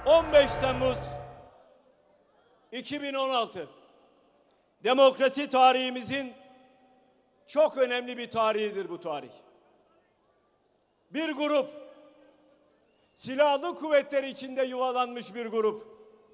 15 Temmuz 2016 demokrasi tarihimizin çok önemli bir tarihidir bu tarih. Bir grup, silahlı kuvvetler içinde yuvalanmış bir grup,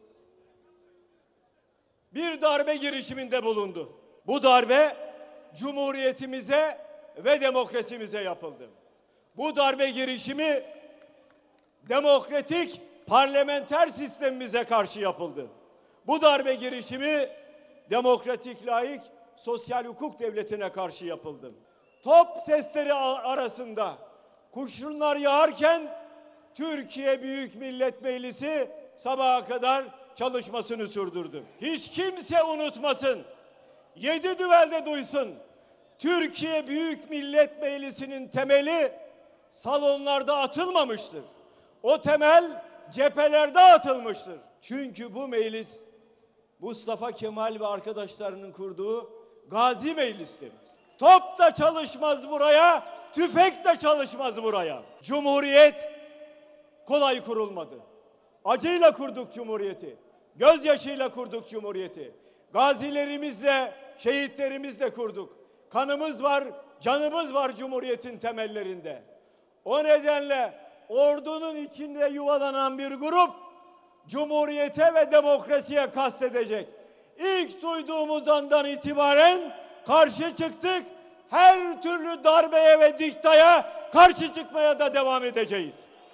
bir darbe girişiminde bulundu. Bu darbe Cumhuriyetimize ve demokrasimize yapıldı. Bu darbe girişimi demokratik parlamenter sistemimize karşı yapıldı. Bu darbe girişimi demokratik, layık, sosyal hukuk devletine karşı yapıldı. Top sesleri arasında kurşunlar yağarken Türkiye Büyük Millet Meclisi sabaha kadar çalışmasını sürdürdü. Hiç kimse unutmasın, 7 düvelde duysun. Türkiye Büyük Millet Meclisi'nin temeli salonlarda atılmamıştır. O temel cephelerde atılmıştır. Çünkü bu meclis Mustafa Kemal ve arkadaşlarının kurduğu Gazi Meclis'tir. Top da çalışmaz buraya, tüfek de çalışmaz buraya. Cumhuriyet kolay kurulmadı. Acıyla kurduk Cumhuriyeti. Gözyaşıyla kurduk Cumhuriyeti. Gazilerimizle, şehitlerimizle kurduk. Kanımız var, canımız var Cumhuriyet'in temellerinde. O nedenle ordunun içinde yuvalanan bir grup Cumhuriyete ve demokrasiye kastedecek. İlk duyduğumuz andan itibaren karşı çıktık. Her türlü darbeye ve diktaya karşı çıkmaya da devam edeceğiz.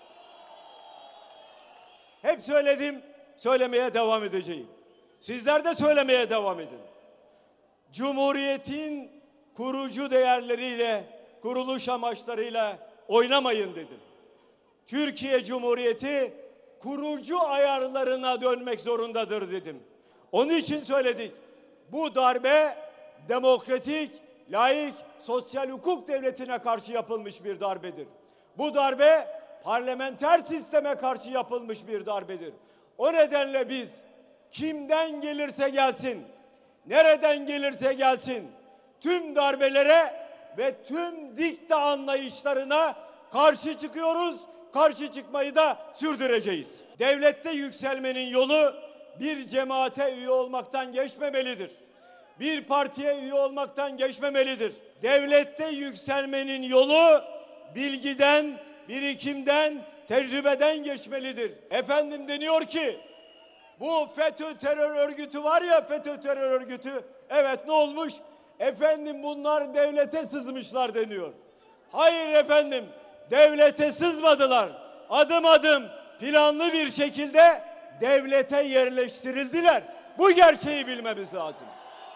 Hep söyledim, söylemeye devam edeceğim. Sizler de söylemeye devam edin. Cumhuriyetin kurucu değerleriyle, kuruluş amaçlarıyla oynamayın dedim. Türkiye Cumhuriyeti kurucu ayarlarına dönmek zorundadır dedim. Onun için söyledik. Bu darbe demokratik, layık, sosyal hukuk devletine karşı yapılmış bir darbedir. Bu darbe parlamenter sisteme karşı yapılmış bir darbedir. O nedenle biz kimden gelirse gelsin, nereden gelirse gelsin, tüm darbelere ve tüm dikta anlayışlarına karşı çıkıyoruz, karşı çıkmayı da sürdüreceğiz. Devlette yükselmenin yolu bir cemaate üye olmaktan geçmemelidir. Bir partiye üye olmaktan geçmemelidir. Devlette yükselmenin yolu bilgiden, birikimden, tecrübeden geçmelidir. Efendim deniyor ki bu FETÖ terör örgütü var ya, FETÖ terör örgütü. Evet, ne olmuş? Efendim bunlar devlete sızmışlar deniyor. Hayır efendim, devlete sızmadılar. Adım adım planlı bir şekilde devlete yerleştirildiler. Bu gerçeği bilmemiz lazım.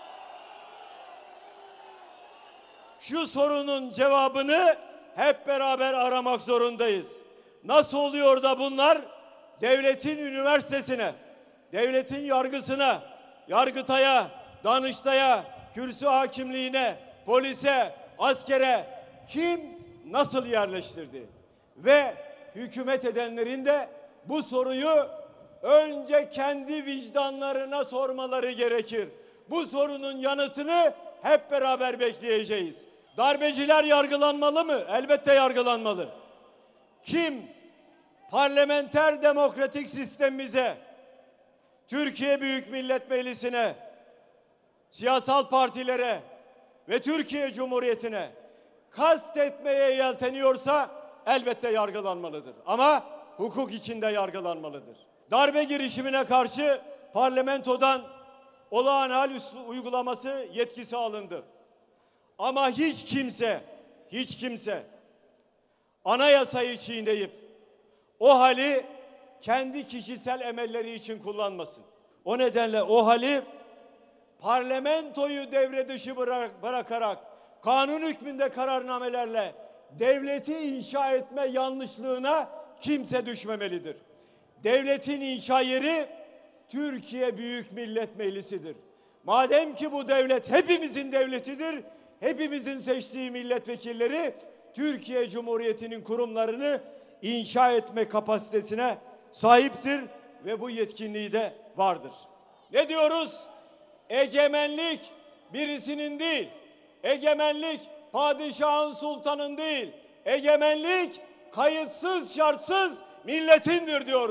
Şu sorunun cevabını hep beraber aramak zorundayız. Nasıl oluyor da bunlar devletin üniversitesine, devletin yargısına, Yargıtay'a, Danıştay'a, kürsü hakimliğine, polise, askere kim nasıl yerleştirdi? Ve hükümet edenlerin de bu soruyu önce kendi vicdanlarına sormaları gerekir. Bu sorunun yanıtını hep beraber bekleyeceğiz. Darbeciler yargılanmalı mı? Elbette yargılanmalı. Kim parlamenter demokratik sistemimize, Türkiye Büyük Millet Meclisi'ne, siyasal partilere ve Türkiye Cumhuriyeti'ne kastetmeye yelteniyorsa elbette yargılanmalıdır. Ama hukuk içinde yargılanmalıdır. Darbe girişimine karşı parlamentodan olağan hal uygulaması yetkisi alındı. Ama hiç kimse anayasayı çiğneyip o hali kendi kişisel emelleri için kullanmasın. O nedenle o hali parlamentoyu devre dışı bırakarak kanun hükmünde kararnamelerle devleti inşa etme yanlışlığına kimse düşmemelidir. Devletin inşa yeri Türkiye Büyük Millet Meclisi'dir. Madem ki bu devlet hepimizin devletidir, hepimizin seçtiği milletvekilleri Türkiye Cumhuriyeti'nin kurumlarını inşa etme kapasitesine sahiptir ve bu yetkinliği de vardır. Ne diyoruz? Egemenlik birisinin değil, egemenlik padişahın, sultanın değil, egemenlik kayıtsız şartsız milletindir diyoruz.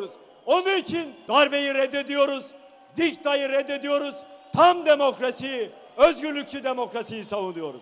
Onun için darbeyi reddediyoruz, diktayı reddediyoruz, tam demokrasiyi, özgürlükçü demokrasiyi savunuyoruz.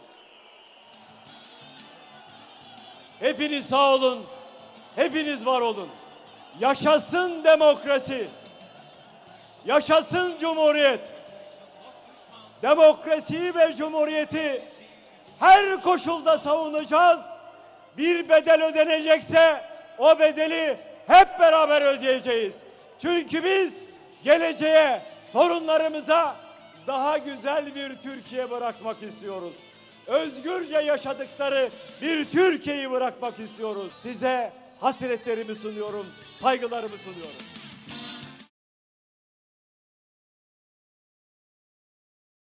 Hepiniz sağ olun, hepiniz var olun. Yaşasın demokrasi, yaşasın cumhuriyet. Demokrasiyi ve cumhuriyeti her koşulda savunacağız. Bir bedel ödenecekse o bedeli hep beraber ödeyeceğiz. Çünkü biz geleceğe, torunlarımıza daha güzel bir Türkiye bırakmak istiyoruz. Özgürce yaşadıkları bir Türkiye'yi bırakmak istiyoruz. Size hasretlerimi sunuyorum, saygılarımı sunuyorum.